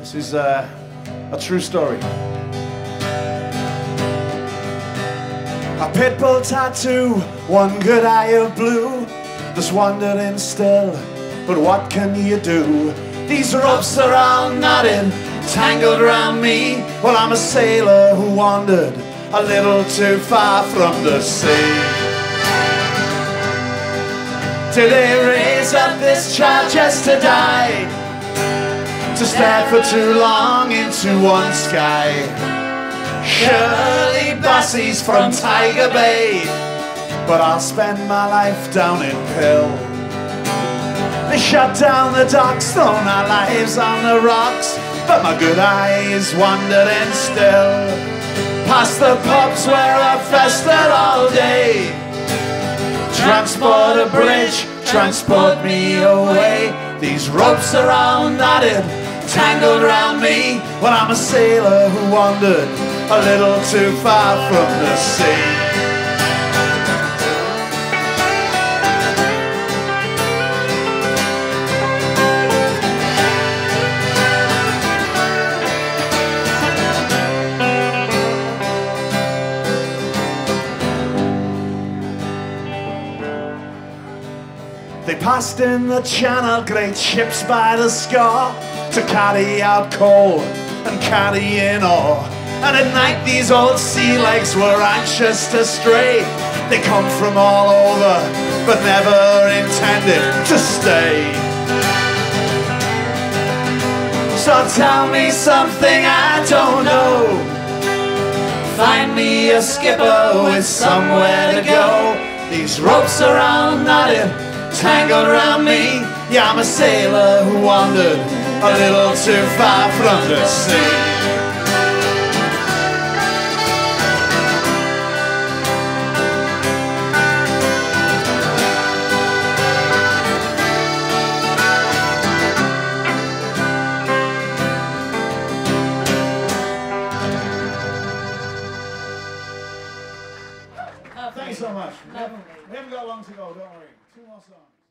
This is a true story. A pit bull tattoo, one good eye of blue, just wandering still, but what can you do? These ropes are all knotted, tangled around me. Well, I'm a sailor who wandered a little too far from the sea. Did they raise up this child just to die? To stare for too long into one sky? Surely Bassie's from Tiger Bay, but I'll spend my life down in Pill. They shut down the docks, thrown our lives on the rocks, but my good eye is wandering still. Past the pubs where I've festered all day. Transport a bridge, transport me away. These ropes are all knotted, tangled around me. Well, I'm a sailor who wandered a little too far from the sea. They passed in the channel, great ships by the score, to carry out coal and carry in ore. And at night these old sea legs were anxious to stray. They come from all over, but never intended to stay. So tell me something I don't know. Find me a skipper with somewhere to go. These ropes are all knotted, tangled around me. Yeah, I'm a sailor who wandered a little too far from the sea. Thanks so much. We haven't got long to go, don't worry. 2 more songs.